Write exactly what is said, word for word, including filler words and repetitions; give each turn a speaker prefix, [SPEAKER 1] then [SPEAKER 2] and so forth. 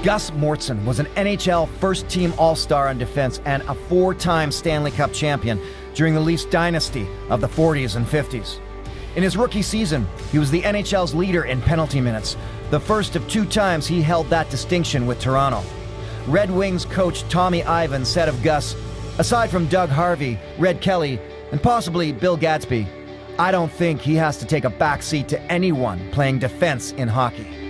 [SPEAKER 1] Gus Mortson was an N H L First Team All-Star on defense and a four-time Stanley Cup champion during the Leafs dynasty of the forties and fifties. In his rookie season, he was the N H L's leader in penalty minutes, the first of two times he held that distinction with Toronto. Red Wings coach Tommy Ivan said of Gus, "Aside from Doug Harvey, Red Kelly, and possibly Bill Gadsby, I don't think he has to take a back seat to anyone playing defense in hockey."